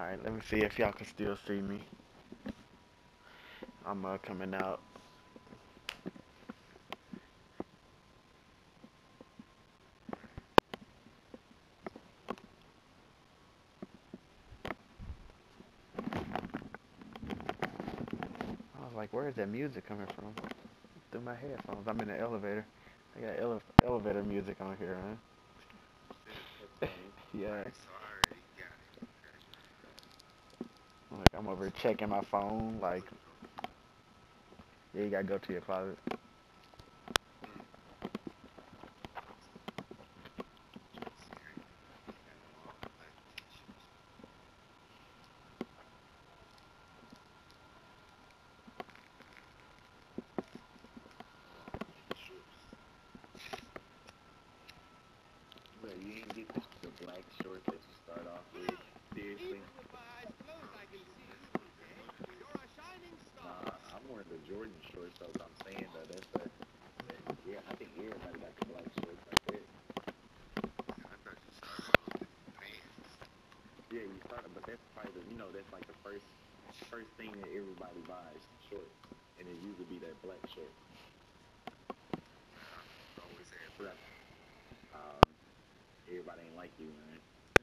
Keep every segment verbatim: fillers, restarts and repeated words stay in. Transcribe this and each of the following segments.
Alright, let me see if y'all can still see me. I'm uh, coming out. I was like, where is that music coming from? Through my headphones. I'm in the elevator. I got ele elevator music on here, man. Yeah. Like, I'm over checking my phone. Like, yeah, you gotta go to your closet. But you ain't get the, the black shorts that you start off with. Seriously? Nah, I'm wearing the Jordan shorts, so what I'm saying though, that's the, that, yeah, I think everybody got the black shorts like that. Yeah, you start, but that's probably the, you know, that's like the first, first thing that everybody buys, shorts, and it usually be that black shirt. But, um, everybody ain't like you, man.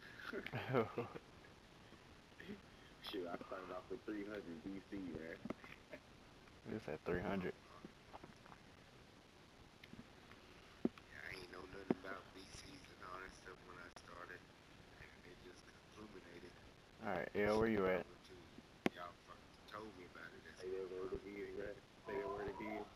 Shoot, I started off with three hundred B C, man. You said three hundred. Alright, yeah, where you at? Say that word again, right? Say that word again.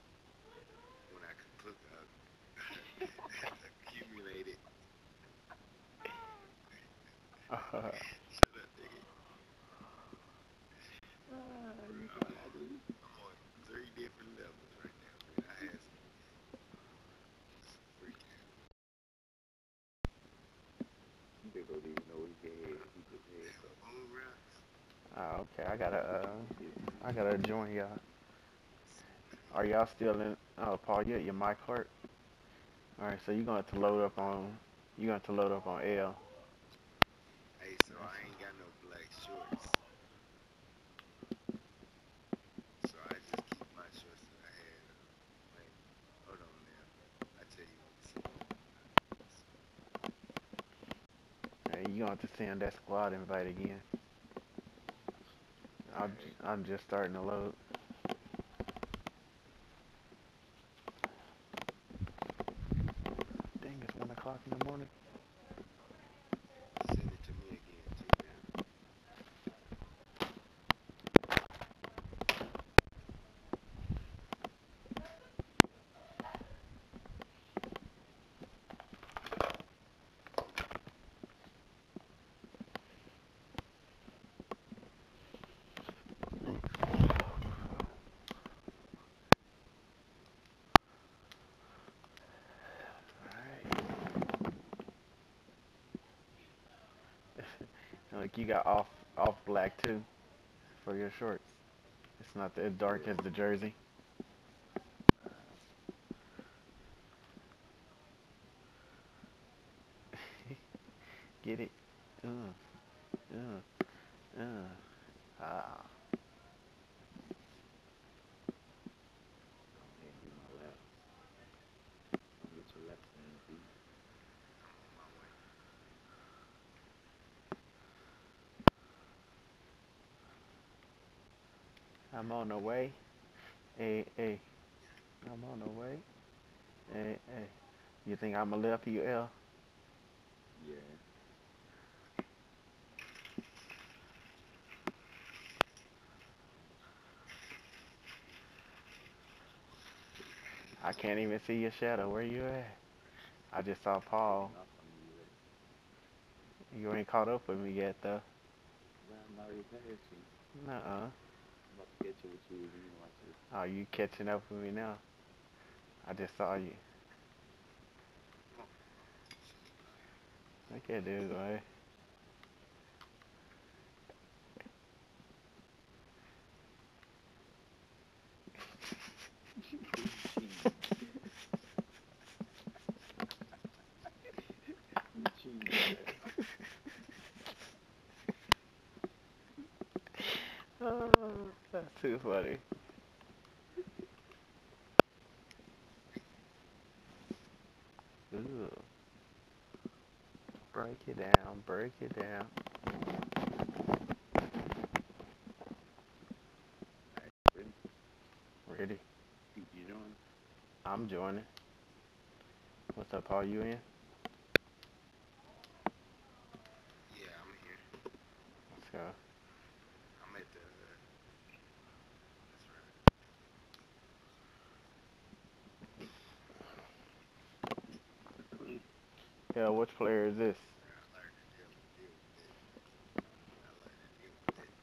They don't even know he can head. He just head so. Oh, okay, I gotta, uh, I gotta join y'all. Are y'all still in, oh, Paul, you at your mic heart? Alright, so you're gonna have to load up on, you're gonna have to load up on L. Hey, you gonna have to send that squad invite again. I'm, I'm just starting to load. Dang, it's one o'clock in the morning. Like you got off off black too for your shorts. It's not as dark as the jersey. Get it? Uh, uh, uh. Ah. Go ahead and do my laps. Don't get your laps in, B. I'm on the way. Hey, hey. I'm on the way. Hey, hey. You think I'm gonna live for you, L? Yeah. I can't even see your shadow. Where you at? I just saw Paul. Taking off on you with it. You ain't caught up with me yet, though. Well, I'm already past you. Nuh-uh. I'm about to catch up with you again, watch this. Oh, you catching up with me now? I just saw you. Okay, dude, boy. Cheese. Cheese, man. too funny. Ooh. Break it down, break it down. Ready? Ready? You you doing? I'm joining. What's up, Paul? You in? Yeah, I'm here. Let's go. I'm at the. That's right. Yeah, which player is this? I learned to deal deal with it. I learned to deal with it.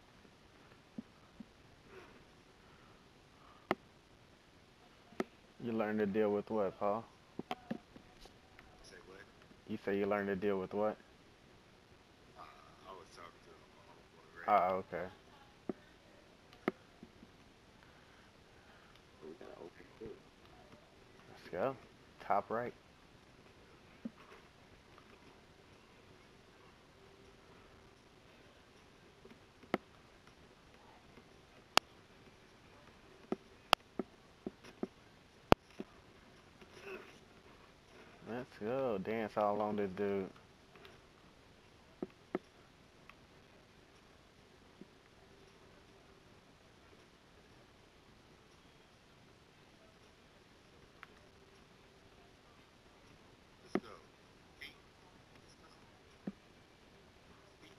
You learn to deal with what, Paul? Say what? You say you learn to deal with what? Uh, I was talking to my homeboy Ray. Oh, okay. So we got an open court. Let's go. Top right. Let's go. Dance all on this dude. Let's go. Pete. Let's go. Pete.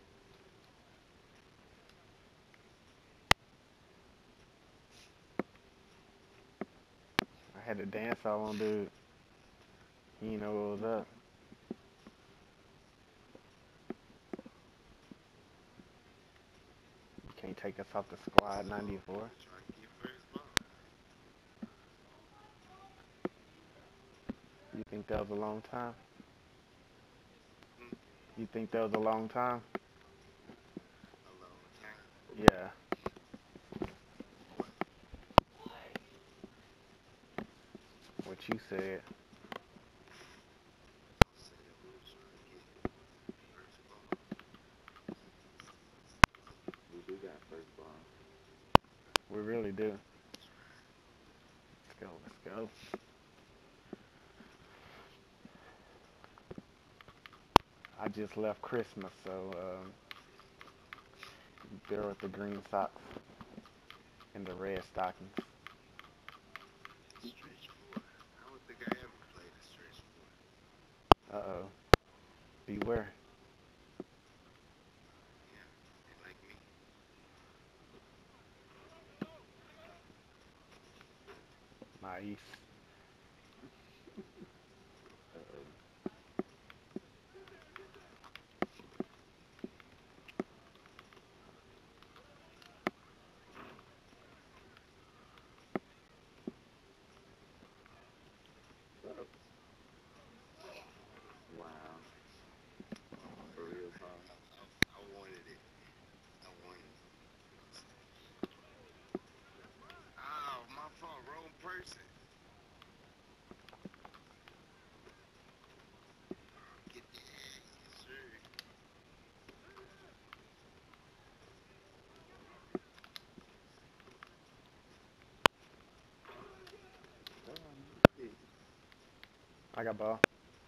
I had to dance all on dude. He didn't know what was up. You can't take us off the Let's squad go. ninety-four. We're trying to get first ball. You think that was a long time? Hmm. You think that was a long time? A long time. Yeah. What? What you said. I said we were trying to get first ball. We do got first ball. We really do. That's right. Let's go. Let's go. I just left Christmas, so um, there with the green socks and the red stockings. Stretch four. I don't think I ever played a stretch four. Uh oh. Beware. Yeah, they like me. Nice. Uh-oh. Wow. Oh, For yeah. real, Paul. I, I, I wanted it. I wanted it. Oh, my fault. Wrong person. Get the yes, sir. Oh, shit. I got ball.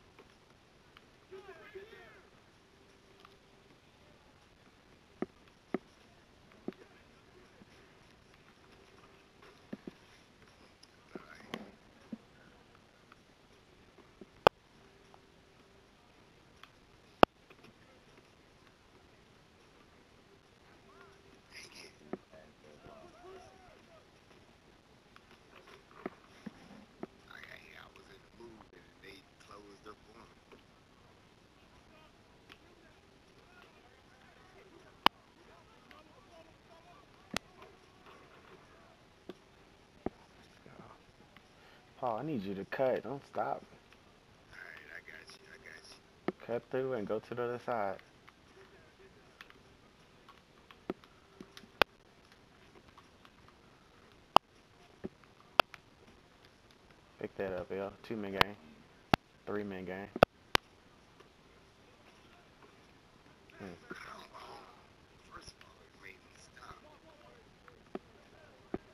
All right. Dang it. Can't pass that ball. I, I, I was in the mood and they closed up on me. Paul, I need you to cut. Don't stop. All right, I got you. I got you. Cut through and go to the other side. Pick that up, L. Two man game. Three man game. Hmm. Come on. First of all, it made me stop.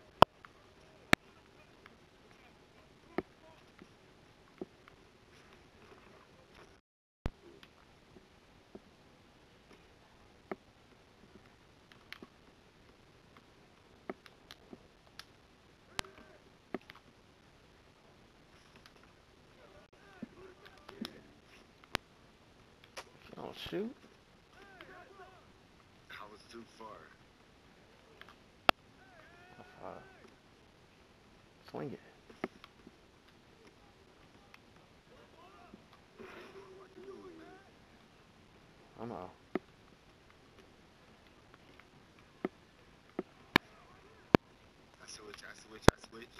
shoot. I was too far. Uh, swing it. What you doing, man? I'm out. I switch, I switch, I switch.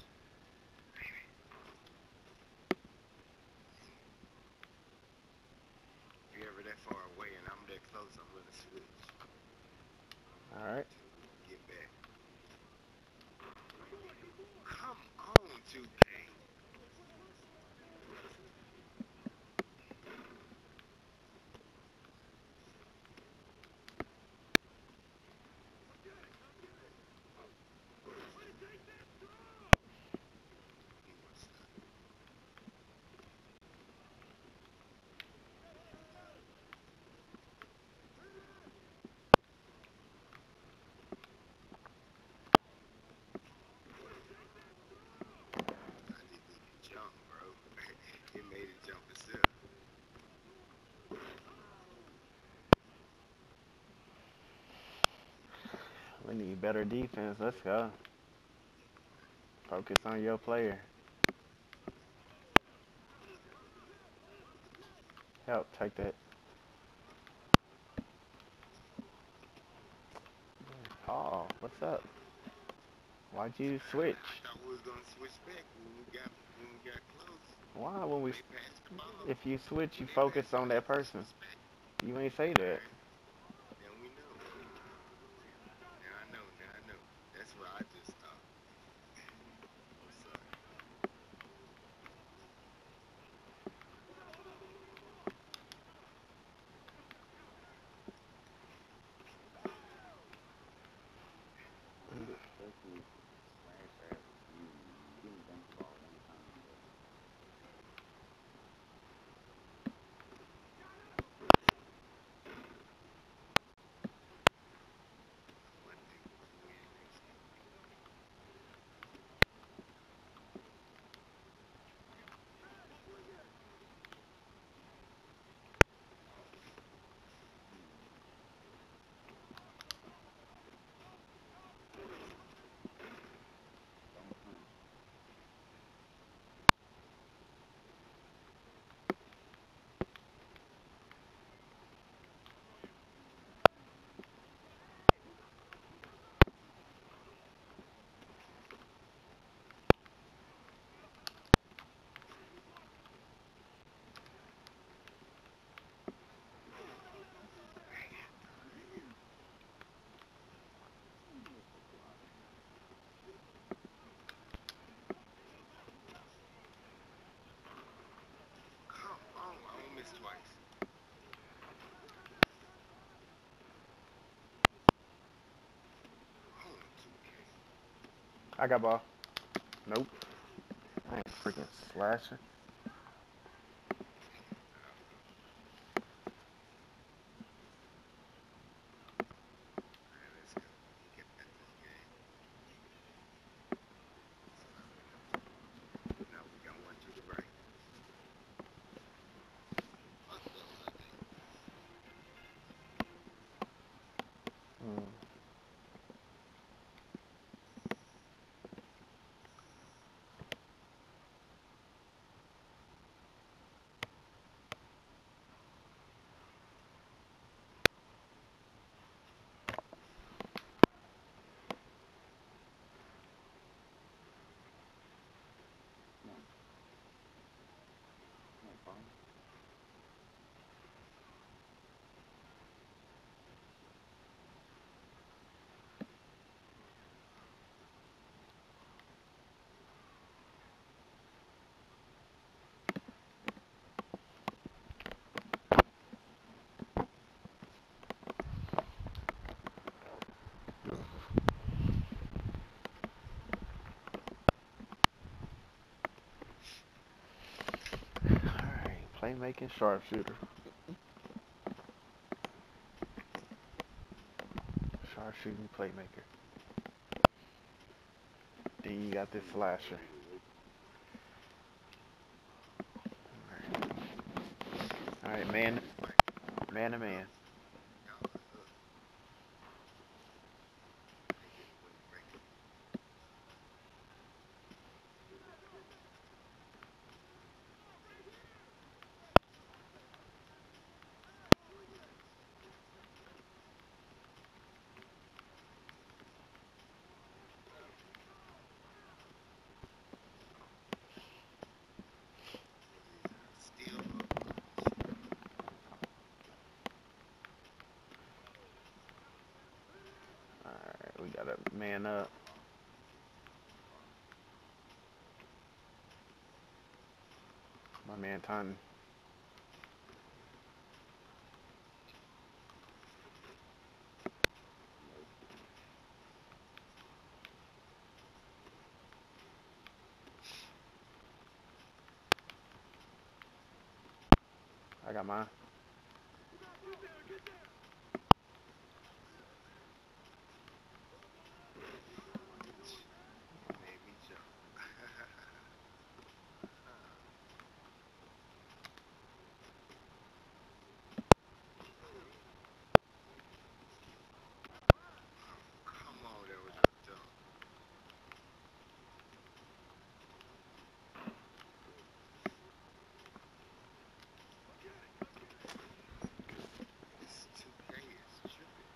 If you're ever that far away and I'm that close, I'm gonna switch All right. until we can get back. Come on, two K. He must not. I didn't even jump, bro. It made it jump itself. We need better defense. Let's go. Focus on your player. Help, take that. Oh, what's up? Why'd you switch? I thought we was gonna switch back when we got when we got close. Why when When we, they passed the ball. if you switch, When you they focus passed it, on I that said person. switch back. You ain't say that. Alright, now we know. Now I know, now I know. That's what I just thought. I'm sorry. You especially smash at you. You didn't dunk the ball one time, but One thing we can win next game. hmm, don't punch. What's the block? Come on, I almost missed twice. Oh, two K. I got ball. Nope. I ain't freaking slashing. Alright, let's go. We got this game. Now we got one to the right. What the fuck? Mm. Come on, come on, Paul. Alright, playmaking sharpshooter. Sharpshooting playmaker. Then you got this Come on, slasher. baby. Wait. Alright, man. Right. Man to man. Y'all are up. I just went break it. Still up. Alright, we gotta man up. My man Taunton. I got mine. You made me jump. Come on, that was a dunk. This two K is tripping.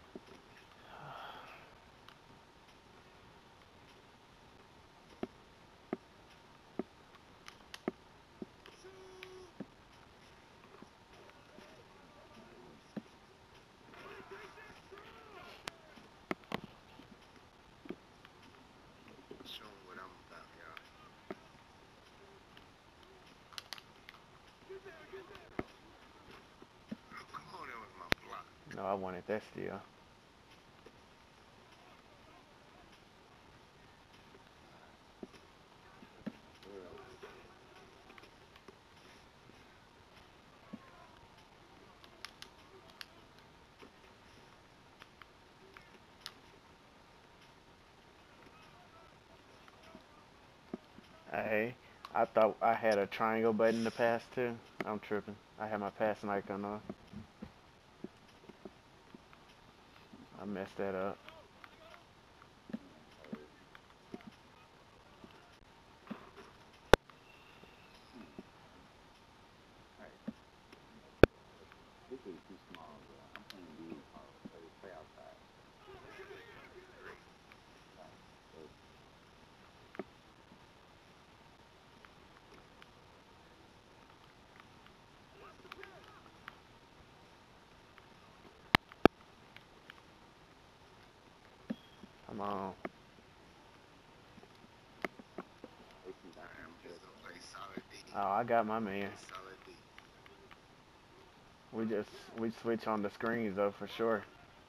Show 'em what I'm about, y'all. Oh, come on, that was my block. No, I wanted that steal. Hey, I thought I had a triangle button to pass to. I'm tripping. I had my passing icon on. I messed that up. This is too small, bro. I'm playing D. Uh, play, play outside. Great. Right. So, Come on. they see that Alright, from I'm the just gonna play solid D. Oh, I got my Play man. solid D. We just we switch on the screens though for sure.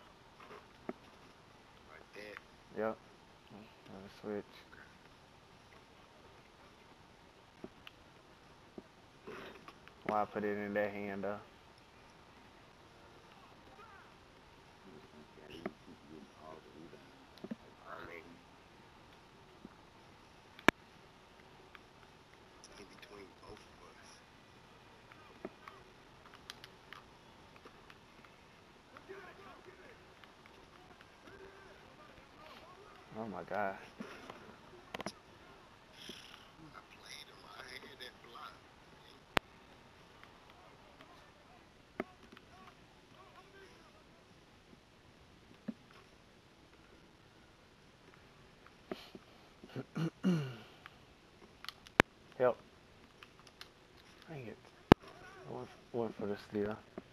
Like that. Yep. Gotta switch. Okay. Why I put it in that hand though? I'm just gonna say these keep getting all the rebounds, like all of Alright. them. In between both of us. Oh my god. I played him. I had that block. Help. Dang it. I went, went for the steal.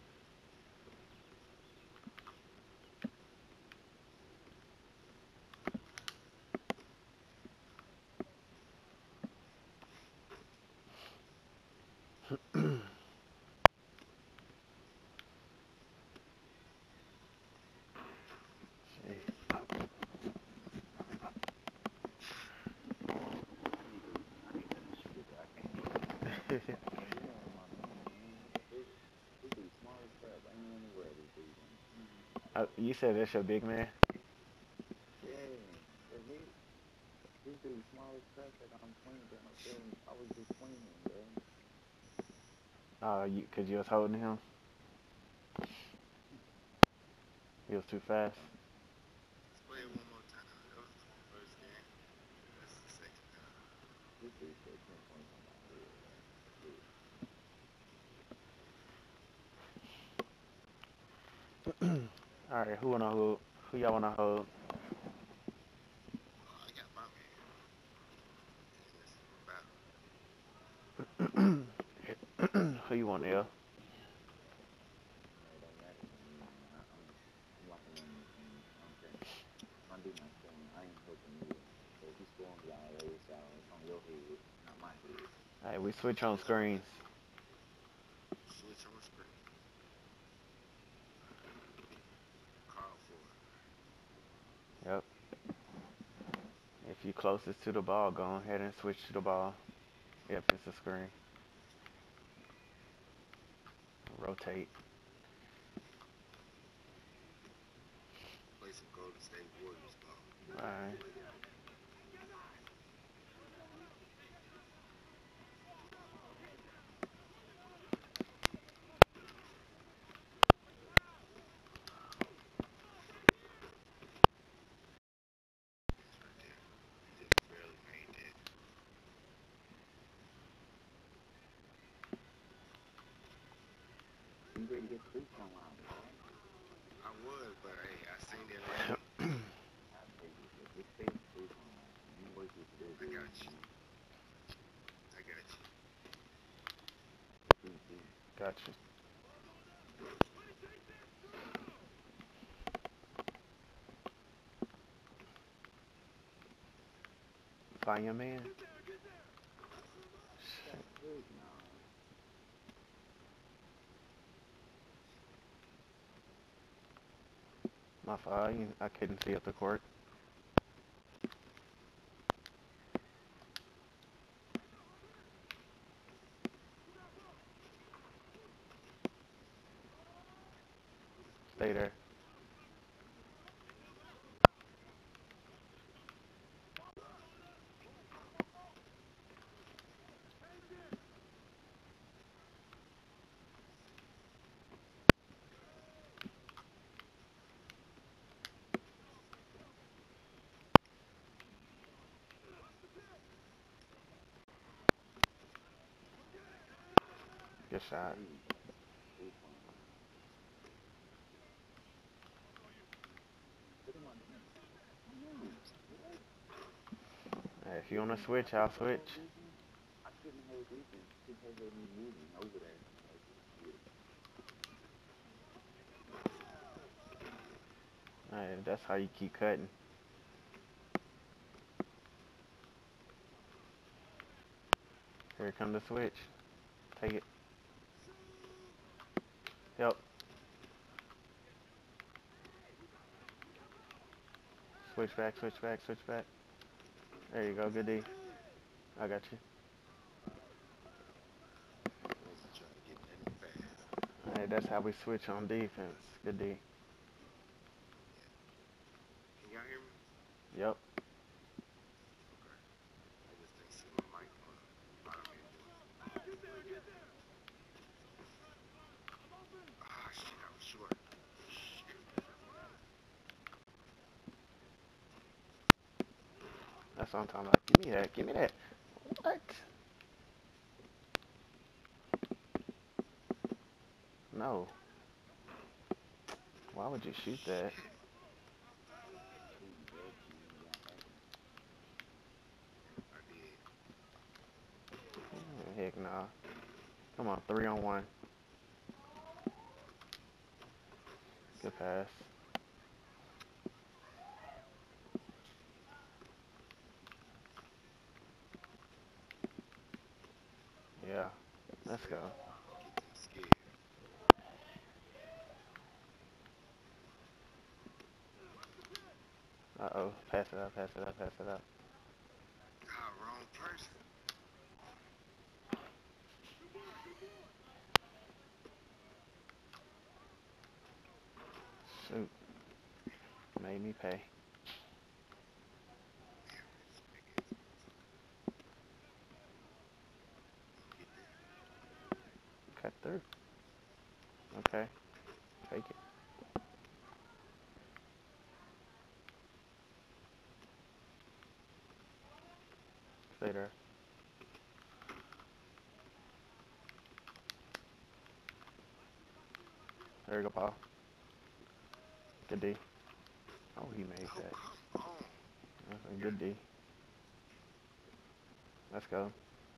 I need to, I need to shoot it, but I can't hit. Like, you know, my man, man, this, this dude small as crap. I ain't even aware of this dude. Man. uh, you said that's your big man? Yeah, but he, this dude small as crap that I'm swinging, that I'm feeling, I was just swinging, bro. Oh, you, cause you was holding him? He was too fast. Let's play it one more time. That was the first game. That's the second time. This dude said ten points on my head, man. Shit. All right, who wanna hold? Who y'all wanna hold? Oh, I got my man. And this is battle. Who you want, L? Man, it don't matter to me, man. I, I'm I'm locking in this game. I don't care. My dude not scoring. I ain't helping you. So if he's scoring, be all right. It's, all, it's on your head, not my head. All right, we switch on screens. Switch on screen. Call for it. Yep. If you closest to the ball, go ahead and switch to the ball. If it's a screen. Rotate. Play some Golden State Warriors ball. All right. It's right there. Just barely made that. You ready to get free throw line, boy? I was, but hey, I seen that lane. I'll take it. But just stay at the free throw line. You work your skill I good, got you. man. I got you. Two, two. Gotcha. Find your man. That heck no. My fault. you- I couldn't see up the court. Stay there. Good shot. Three. Three point line. Put him on the bench. Come on. What? Hey, if you wanna switch, I'll switch. I couldn't hold defense. Couldn't hold me moving over there. Like, yeah. Hey, that's how you keep cutting. Here come the switch. Take it. Yep. Switch back, switch back, switch back. There you go, good D. I got you. Wasn't trying to get nothing fast. Hey, that's how we switch on defense. Good D. Can y'all hear me? Yep. Okay. I just didn't see my mic on. Bottom end doing it. Ah, shit, I was short. Shit. That's what I'm talking about. Give me that. Give me that. What? No. Why would you shoot that? Shit. Shooting that, man. Y'all hacking. I did. Oh, heck nah. Come on, three on one. Good pass. Yeah. Let's go. Get them scared. Uh-oh. Pass it up, pass it up, pass it up. Ah, wrong person. Shoot. Made me pay. Damn, this big ass motherfucker. Don't get that. Cut through. Okay. Take it. there. There you go, Paul. Good D. Oh, he made Oh, that. come on. That's a good D. Let's go.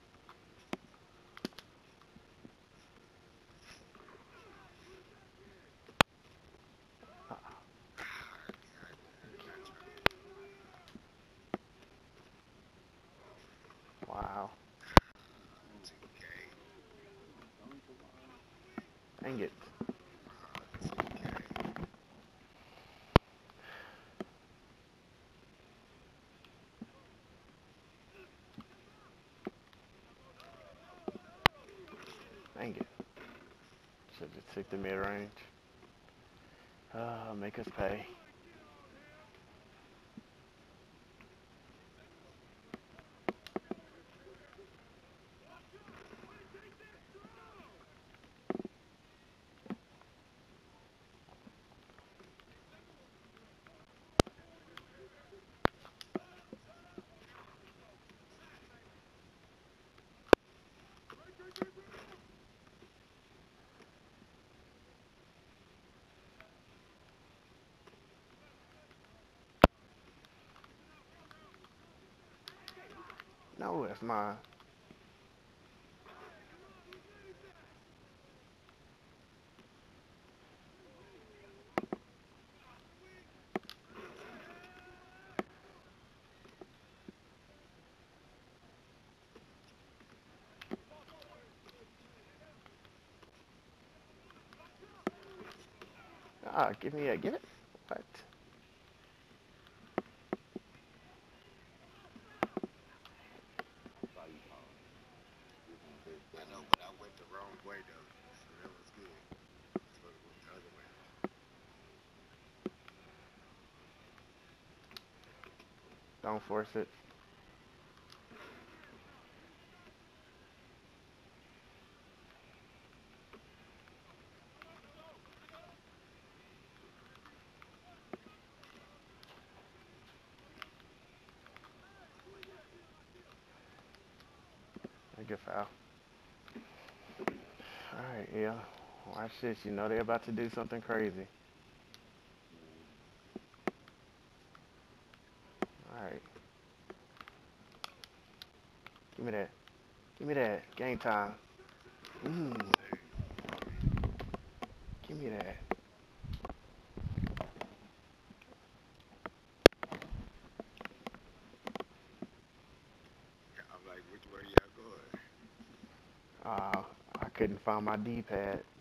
Wow. two K. Going to line. Dang it. two K. Dang it. Should just took the mid range. Uh, make us pay. No, that's mine. Ah, give me a give it. What? Saw you, Paul. You was in a big I play on know, that. but I went the wrong way though, so that was good. I was supposed to go the other way. Don't force it. A good foul. Alright, yeah. Watch this. You know they're about to do something crazy. Mm. Alright. Give me that. Give me that. Game time. Mmm. Give me that. Yeah, I'm like, which way y'all going? Uh, I couldn't find my D-pad.